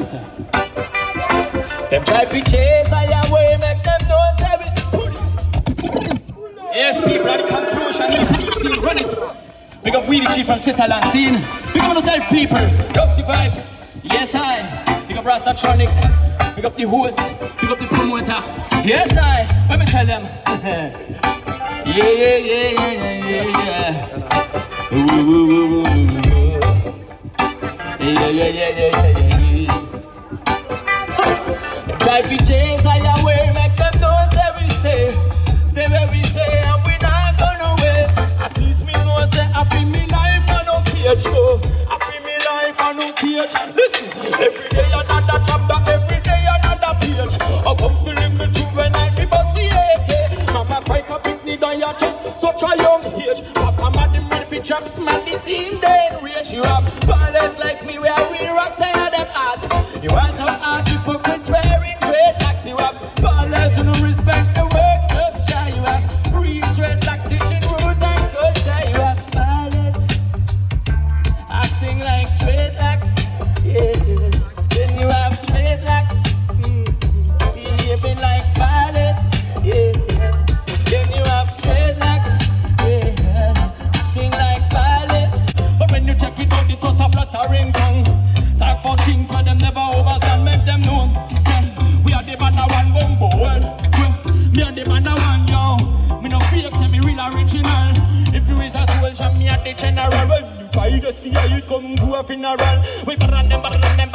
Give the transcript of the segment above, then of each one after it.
sir. Them try to chase I away, make them know service. Yes, people at the conclusion, you run it. Big up Weedy Chief from Switzerland, scene. Big up yourself, people. Love the vibes. Yes, I. Big up Rastatronics. Big up the host. Big up the promoter. Yes, I. Let me tell them. Yeah. Yeah. Them try to chase I away, make them know say we stay where we stay, and we not gonna wait. At least me know say I feel me life and no cage, oh. I feel me life and no cage. Listen, every day another chapter, every day another page. Up comes the little truth when I be bossy, yeah. Mama cry a picnic on your chest, such a young age. Papa mad him ready for traps, man the scene then reach. You have violence like me where we rasta in them heart. You want some art hypocrites wearing dreadlocks. You have violence and no respect the works of Jah. You have real dreadlocks teaching roots and culture. You have violence acting like dreadlocks. Yeah. Then you have dreadlocks behaving like violence. Yeah. Then you have dreadlocks, acting like violence. But when you check it out, it was a flattering tongue. Talk about things where them never overstand, make them know. Say, we are the bad one, bumbo. Me and the bad one, yo. Me no fake, say me real original. If you is a soldier, me and the general. When you try to steal, you come to a funeral. We burn them. We burn them.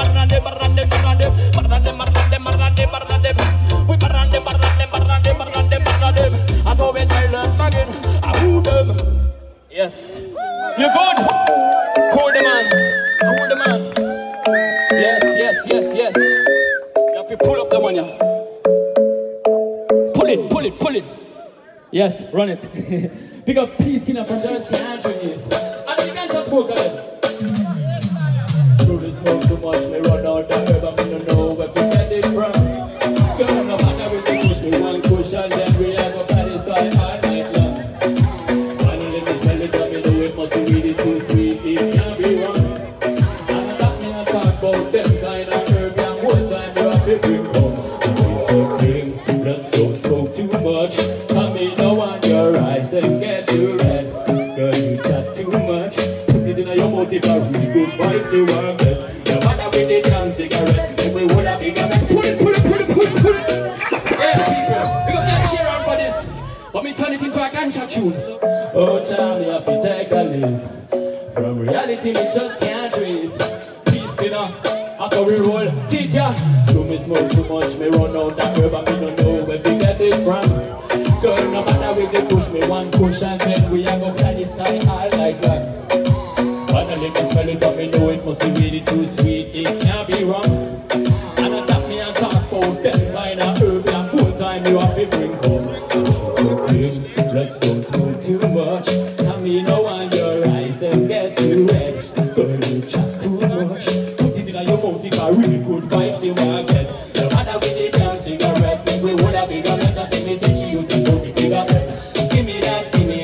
That's how we tell them again. I who them. Yes. You good? Cool the man. Yes. You have to pull up the one, yeah. Pull it. Yes, run it. Pick up peace, skin up from Just Can't Drive. And you can just smoke again. Through this smoke too much, me run out the herb, and me don't know where to get it from. Girl, no matter if they push me one push, and then we are gonna fly the sky all night long. Finally, me smell it, and me know it must be really too sweet, it can't be wrong. About them kind of herb, and one time you have to bring home. It's okay, let's don't smoke too much. Come in now on your eyes, then get too red. Girl, you chat too much. Put it in your mouth if I really good vibes you are best. No matter with the damn cigarette, if we would have been a mess. Pull it. Yeah, people, we got that share on for this. But me turn it into a ganja tune. Oh, Charlie, I feel take a leave. From reality, we just can't breathe. That's how we roll. See ya. Do me smoke too much, me run out that herb and me don't know where to get it from. Girl, no matter if they push me one push and then we are gonna fly the sky all like that. Finally me smell it up, me know it must be really too sweet, it can't be wrong. And I tap me and talk about them kind of herb and more time you have to bring home. So please, let's don't smoke too much. Come me now on your eyes, then get too red. Girl, you chat too much. Your mouth if I really good vibes you want get. No matter with the damn cigarette, we would have bigger mess. I think we teach you to go to bigger sets. Give me that beat.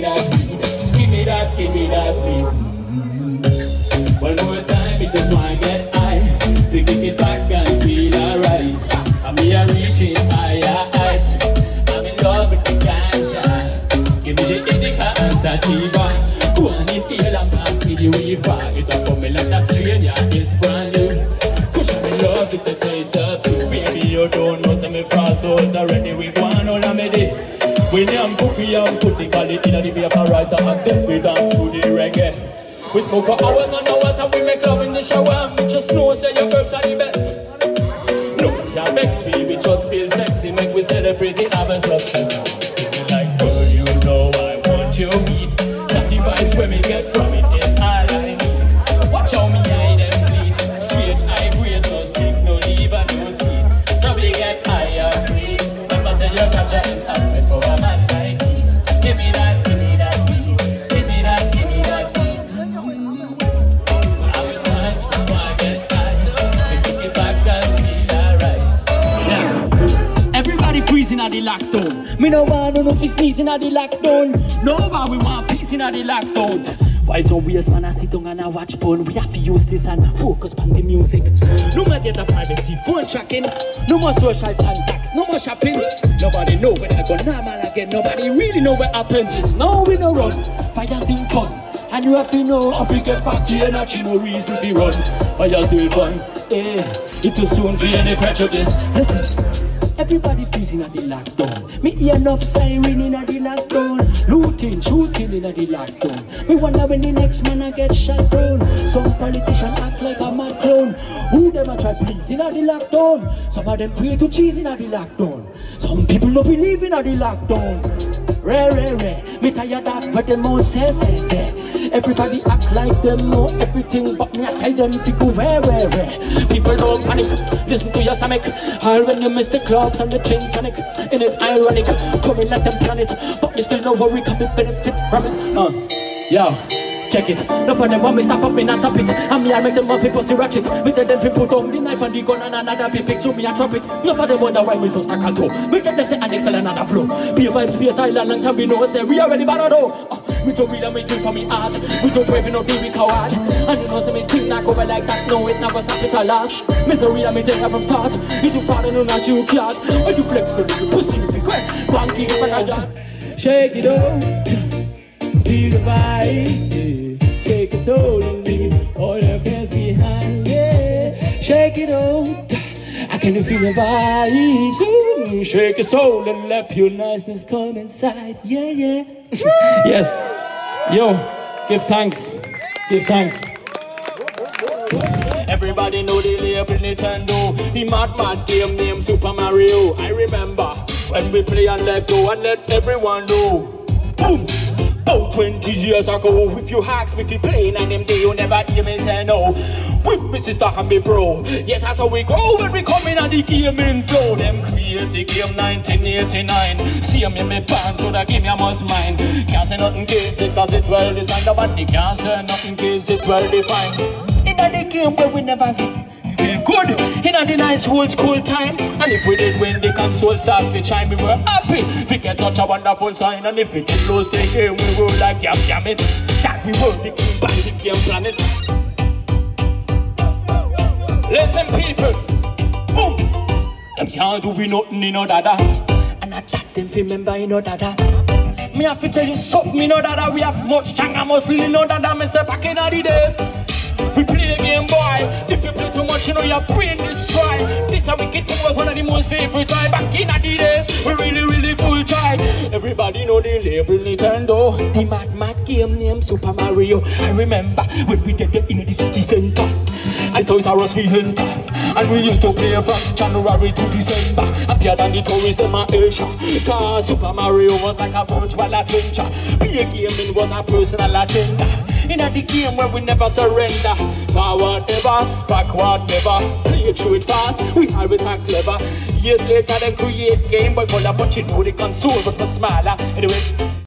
One more time, it just wanna get high. To kick it back and feel alright. I'm here reaching higher heights. I'm in love with the ganja. Give me the indica and sativa. Go on inhale and pass me the reefer. It up on me like a stranger, it's brand new. Love with the taste of you. Baby, you don't know some me frost out already. We want all of me day. When I'm cookie and put the quality in the vaporizer and then we dance to the reggae. We smoke for hours and hours and we make love in the shower. And we just know say your herbs are the best. No, that makes we just feel sexy. Make we celebrate the harvest of success. Singing like, girl, you know I want you meet. That the vibes where me get from it is all I need. Watch how me eye them bleed. Straight eye grade, no stick, no leave and no seed. So we get higher breed. Remember say your culture is happy for a man like me. Give me that beat. Give me that beat. I will find why I get high. So take it back and feel alright. Yeah. Everybody freezing at the lockdown. Me no want no fi sneezing at the lockdown. Nobody want peace in at the lockdown. While some ways man I sit down and I watch porn, we have to use this and focus on the music. No more data privacy, phone tracking, no more social contacts, no more shopping. Nobody know when I go normal again, nobody really know what happens. It's now we no run, fire still burn. And you have to know how to get back the energy, no reason to run. Fire still burn, it too soon for any prejudice. Listen, everybody freezing at the lockdown. Me hear enough siren in at the lockdown. Looting, shooting in at the lockdown. Me wonder when the next man I get shot down. Some politician act like a mad clown. Who them a try please in at the lockdown? Some of them pray to cheese in at the lockdown. Some people don't believe in at the lockdown. Rare. Me tired of what them all say. Everybody act like them know everything, but me I tell them to go where. People don't panic, listen to your stomach. Or when you miss the clubs and the chain tonic. In it ironic, come and let them plan it. But me still no worry, come and benefit from it. Yo, check it. No for them want me stop up, me not stop it. And me I make them want to pussy ratchet. Me tell them to put on the knife and the gun and another be pick to me I drop it. No for them wonder why me so stuck at home. Me tell them say I next tell another flow. Be a vibes, be a style and time we know say we already bad though. Me don't read and me drink for me art. We don't brave no be we coward. And you know say me think not over like that. No it never stop it at last. Me so read and me take from start. It's too far no not you card. When you flex so little pussy if you crack. Banky if I got. Shake it up, feel the vibe. Shake your soul and leave all your cares behind. Yeah, shake it up. I can feel the vibes. Shake your soul and let your niceness come inside. Yeah. Yes. Yo, give thanks. Everybody know the label Nintendo. The mad game named Super Mario. I remember when we play and let go and let everyone know. Boom! About 20 years ago, if you ask me if you playing and them day, you never hear me say no. With me sister and me bro. Yes, that's how we go when we come in and the gaming flow. Them create the game 1989. See me in my band, so the game you must mind. Can't say nothing kills it, cause it's well designed. Nobody can't say nothing kills it, well defined. In the game where we never feel good, in the nice old school time. And if we did win the console start to chime, we were happy. We get such a wonderful sign. And if we did lose the game, we were like damn it. That we were the king by the game planet. Listen people, boom. Them can't do we nothing in no dada. And I that them remember in no dada. Me have to tell you something in no dada. We have much changa muscle in no dada. Me say back in the days we play a game boy. If you play too much, you know your brain destroy. This a wicked thing was one of the most favorite time. Back in the days, we really full try. Everybody know the label Nintendo. The mad game named Super Mario. I remember when we did in the city center. And Toys R Us we enter. And we used to play from January to December. Happier than the tourists in my Asia. Cause Super Mario was like a virtual adventure. Play gaming was a personal agenda. In the game where we never surrender. Forward never, backward never. Play through it fast, we always act clever. Years later they create Game Boy Color, but you know the console was much smaller. Anyway.